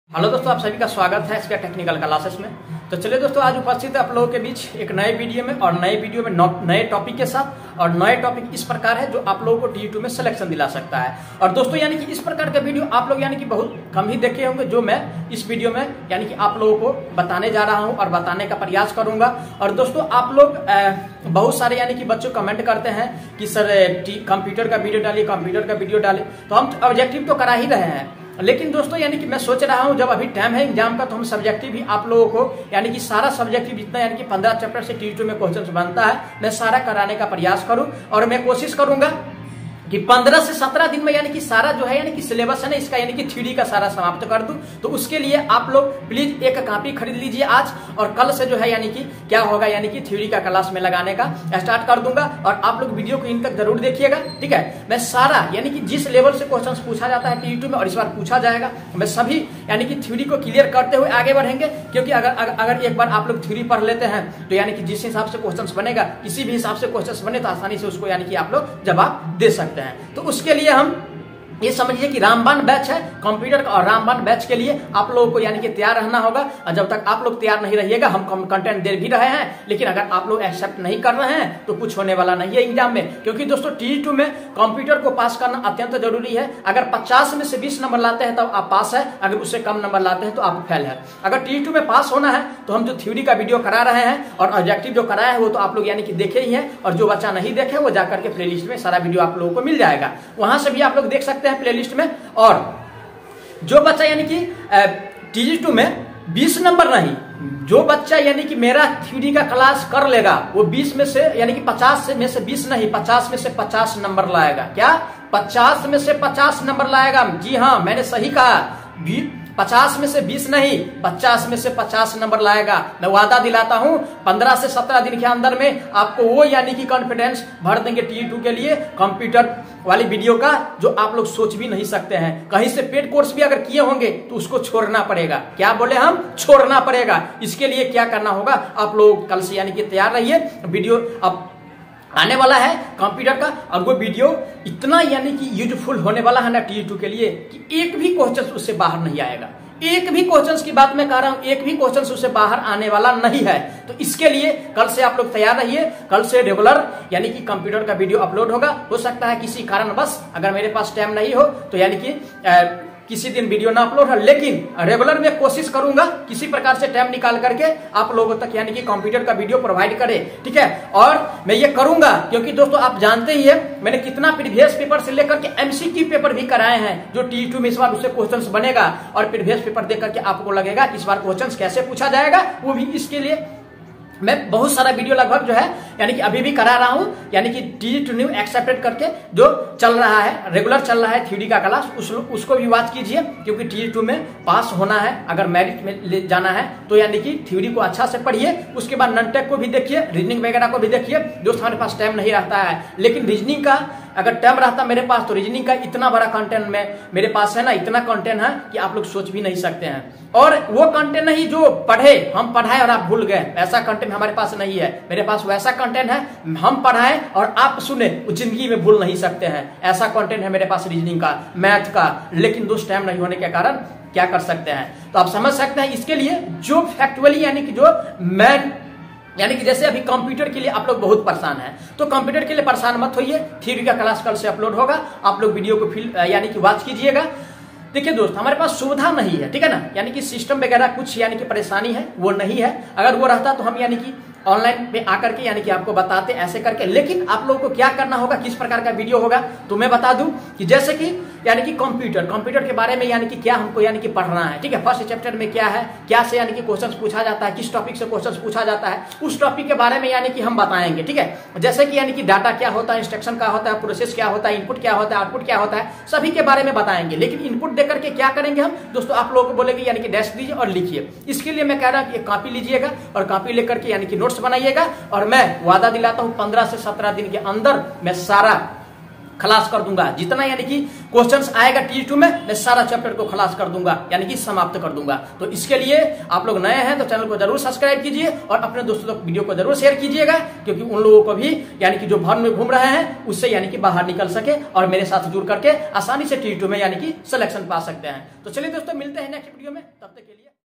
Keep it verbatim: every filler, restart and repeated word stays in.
Hello दोस्तों, आप सभी का स्वागत है इसके टेक्निकल क्लासेस में। तो चलिए दोस्तों, आज उपस्थित है आप लोगों के बीच एक नए वीडियो में और नए वीडियो में नए टॉपिक के साथ। और नए टॉपिक इस प्रकार है जो आप लोगों को टी टू में सिलेक्शन दिला सकता है। और दोस्तों यानी कि इस प्रकार का वीडियो आप लोग यानी कि बहुत कम ही देखे होंगे, जो मैं इस वीडियो में यानी कि आप लोगों को बताने जा रहा हूँ और बताने का प्रयास करूंगा। और दोस्तों आप लोग बहुत सारे यानी कि बच्चों कमेंट करते हैं कि सर कंप्यूटर का वीडियो डालिए, कंप्यूटर का वीडियो डालिए। तो हम ऑब्जेक्टिव तो करा ही रहे हैं, लेकिन दोस्तों यानी कि मैं सोच रहा हूं जब अभी टाइम है एग्जाम का, तो हम सब्जेक्टिव भी आप लोगों को यानी कि सारा सब्जेक्टिव जितना यानी कि पंद्रह चैप्टर से टी टू में क्वेश्चन बनता है, मैं सारा कराने का प्रयास करूं। और मैं कोशिश करूंगा कि पंद्रह से सत्रह दिन में यानी कि सारा जो है यानी कि सिलेबस है ना इसका यानी कि थ्योरी का सारा समाप्त कर दूं। तो उसके लिए आप लोग प्लीज एक कॉपी खरीद लीजिए आज, और कल से जो है यानी कि क्या होगा यानी कि थ्योरी का क्लास में लगाने का स्टार्ट कर दूंगा। और आप लोग वीडियो को इन तक जरूर देखिएगा, ठीक है। मैं सारा यानी कि जिस लेवल से क्वेश्चन पूछा जाता है टी टू में और इस बार पूछा जाएगा, मैं सभी यानी कि थ्योरी को क्लियर करते हुए आगे बढ़ेंगे। क्योंकि अगर अगर एक बार आप लोग थ्योरी पढ़ लेते हैं तो यानी कि जिस हिसाब से क्वेश्चन बनेगा, किसी भी हिसाब से क्वेश्चन बने तो आसानी से उसको यानी कि आप लोग जवाब दे सकते हैं। तो उसके लिए हम ये समझिए कि रामबाण बैच है कंप्यूटर का, और रामबाण बैच के लिए आप लोगों को यानी कि तैयार रहना होगा। और जब तक आप लोग तैयार नहीं रहिएगा, हम कंटेंट दे भी रहे हैं, लेकिन अगर आप लोग एक्सेप्ट नहीं कर रहे हैं तो कुछ होने वाला नहीं है एग्जाम में। क्योंकि दोस्तों टी टू में कंप्यूटर को पास करना अत्यंत जरूरी है। अगर पचास में से बीस नंबर लाते हैं तब आप पास है, अगर उससे कम नंबर लाते हैं तो आप फेल है। अगर टी टू में पास होना है तो हम जो थ्योरी का वीडियो करा रहे हैं और ऑब्जेक्टिव जो कराया है वो तो आप लोग यानी कि देखे ही है। और जो बच्चा नहीं देखे वो जाकर के प्ले लिस्ट में सारा वीडियो आप लोगों को मिल जाएगा, वहां से भी आप लोग देख सकते हैं प्ले लिस्ट में। और जो बच्चा यानी कि टी टू में बीस नंबर नहीं, जो बच्चा यानी कि मेरा थ्योरी का क्लास कर लेगा वो बीस में से यानी कि पचास में से बीस नहीं, पचास में से पचास नंबर लाएगा। क्या? पचास में से पचास नंबर लाएगा। जी हाँ, मैंने सही कहा, पचास में से बीस नहीं, पचास में से पचास नंबर लाएगा। मैं वादा दिलाता हूं पंद्रह से सत्रह दिन के अंदर में आपको वो यानी कि कॉन्फिडेंस भर देंगे टी टू के लिए कंप्यूटर वाली वीडियो का, जो आप लोग सोच भी नहीं सकते हैं। कहीं से पेड कोर्स भी अगर किए होंगे तो उसको छोड़ना पड़ेगा। क्या बोले हम? छोड़ना पड़ेगा। इसके लिए क्या करना होगा, आप लोग कल से यानी कि तैयार रहिए। वीडियो अब आने वाला है कंप्यूटर का, और वो वीडियो इतना यानी कि यूजफुल होने वाला है ना टी टू के लिए कि एक भी क्वेश्चन उससे बाहर नहीं आएगा। एक भी क्वेश्चन की बात मैं कह रहा हूं, एक भी क्वेश्चन उससे बाहर आने वाला नहीं है। तो इसके लिए कल से आप लोग तैयार रहिए। कल से रेगुलर यानी कि कंप्यूटर का वीडियो अपलोड होगा। हो सकता है किसी कारण बस अगर मेरे पास टाइम नहीं हो तो यानी कि आ, किसी दिन वीडियो ना अपलोड है, लेकिन रेगुलर में कोशिश करूंगा किसी प्रकार से टाइम निकाल करके आप लोगों तक यानी कि कंप्यूटर का वीडियो प्रोवाइड करे, ठीक है। और मैं ये करूंगा क्योंकि दोस्तों आप जानते ही है मैंने कितना प्रीवियस पेपर से लेकर के एमसीक्यू पेपर भी कराए हैं, जो टी टू में इस बार उससे क्वेश्चंस बनेगा। और प्रीवियस पेपर देख करके आपको लगेगा कि इस बार क्वेश्चंस कैसे पूछा जाएगा, वो भी इसके लिए मैं बहुत सारा वीडियो लगभग जो है यानी कि अभी भी करा रहा हूं, यानी कि टी टू न्यू एक्सेप्टेड करके जो चल रहा है, रेगुलर चल रहा है थ्योरी का क्लास, उस, उसको भी वॉच कीजिए। क्योंकि टी टू में पास होना है, अगर मेरिट में ले जाना है तो यानी कि थ्योरी को अच्छा से पढ़िए। उसके बाद नॉन-टेक को भी देखिए, रीजनिंग वगैरह को भी देखिए। दोस्त हमारे पास टाइम नहीं रहता है, लेकिन रीजनिंग का अगर टाइम रहता मेरे पास तो रीजनिंग का इतना बड़ा कंटेंट में मेरे पास है ना, इतना कंटेंट है कि आप लोग सोच भी नहीं सकते हैं। और वो कंटेंट नहीं जो पढ़े हम पढ़ाए और आप भूल गए, ऐसा कंटेंट हमारे पास नहीं है। मेरे पास वैसा कंटेंट है हम पढ़ाए और आप सुने, जिंदगी में भूल नहीं सकते हैं। ऐसा कंटेंट है मेरे पास रीजनिंग का, मैथ का, लेकिन दोस्त टाइम नहीं होने के कारण क्या कर सकते हैं। तो आप समझ सकते हैं इसके लिए जो फैक्चुअली यानी कि जो मैन यानी कि जैसे अभी कंप्यूटर के लिए आप लोग बहुत परेशान हैं, तो कंप्यूटर के लिए परेशान मत होइए। थ्योरी का क्लास कल से अपलोड होगा, आप लोग वीडियो को फिल यानी कि वॉच कीजिएगा। देखिए दोस्त, हमारे पास सुविधा नहीं है, ठीक है ना, यानी कि सिस्टम वगैरह कुछ यानी कि परेशानी है वो नहीं है। अगर वो रहता तो हम यानी कि ऑनलाइन पे आकर के यानी कि आपको बताते ऐसे करके। लेकिन आप लोगों को क्या करना होगा, किस प्रकार का वीडियो होगा तो मैं बता दूं कि जैसे कि यानी कि कंप्यूटर कंप्यूटर के बारे में यानी कि क्या हमको यानी कि पढ़ना है, ठीक है। फर्स्ट चैप्टर में क्या है, क्या से यानी कि क्वेश्चंस पूछा जाता है, किस टॉपिक से क्वेश्चंस पूछा जाता है, उस टॉपिक के बारे में यानी कि हम बताएंगे, ठीक है। जैसे कि यानी कि डाटा क्या होता है, इंस्ट्रक्शन क्या होता है, प्रोसेस क्या होता है, इनपुट क्या होता है, आउटपुट क्या होता है, सभी के बारे में बताएंगे। लेकिन इनपुट देकर के क्या करेंगे हम दोस्तों, आप लोगों को बोलेंगे यानी कि डैश दीजिए और लिखिए। इसके लिए मैं कह रहा हूं कि एक कॉपी लीजिएगा और कॉपी लेकर के यानी कि नोट्स बनाइएगा। और मैं वादा दिलाता हूं पंद्रह से सत्रह दिन के अंदर मैं सारा खलास कर दूंगा। जितना यानी कि क्वेश्चंस आएगा टी टू में मैं सारा चैप्टर को खलास कर दूंगा, यानी कि समाप्त कर दूंगा। तो इसके लिए आप लोग नए हैं तो चैनल को जरूर सब्सक्राइब कीजिए और अपने दोस्तों तक वीडियो को जरूर शेयर कीजिएगा, क्योंकि उन लोगों को भी यानी कि जो भ्रम में घूम रहे हैं उससे यानी कि बाहर निकल सके और मेरे साथ जुड़ करके आसानी से टी टू में यानी कि सिलेक्शन पा सकते हैं। तो चलिए दोस्तों, मिलते हैं नेक्स्ट वीडियो में, तब तक के लिए।